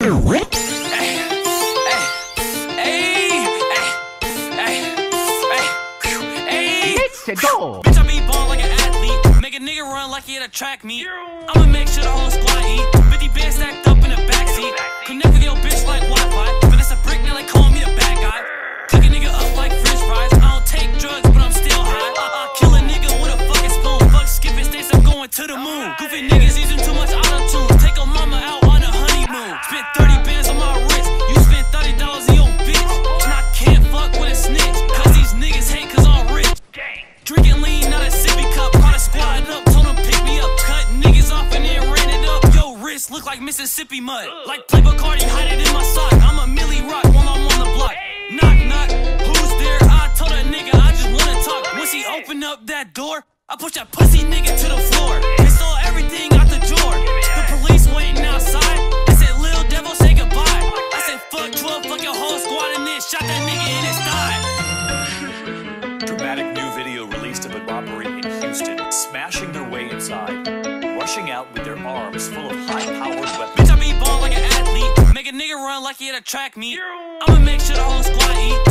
Bitch, I be ballin' like an athlete. Make a nigga run like he at a track meet. I'ma make sure the whole squad eat. 50 bands stacked up in the backseat. Connect with your bitch like Wi-Fi. But it's a brick now, like call me the bad guy. Cook a nigga up like french fries. I don't take drugs, but I'm still high. Kill a nigga with a fucking spoon. Fuck skipping states, I'm going to the moon. Goofy niggas using too much auto-tune. Take a mama out on a honeymoon. Spent 30 bands on my wrist. You spent $30 on your bitch. And I can't fuck with a snitch. Cause these niggas hate cause I'm rich. Drinking lean, not a sippy cup. Caught a squad up, told them pick me up. Cut niggas off and then ran it up. Yo, wrist look like Mississippi mud. Like play Bacardi, hide it in my sock. I'm a Millie Rock while I'm on the block. Knock, knock, who's there? I told that nigga I just wanna talk. Once he opened up that door, I push that pussy nigga to the floor. They stole everything out the drawer. The police waiting outside. They said, Lil Devil, say goodbye. I said, fuck 12, fuck your whole squad, and then shot that nigga in his thigh. Dramatic new video released of a robbery in Houston, smashing their way inside, rushing out with their arms full of high-powered weapons. Bitch, I be ballin' like an athlete. Make a nigga run like he at a track meet. I'ma make sure the whole squad eat.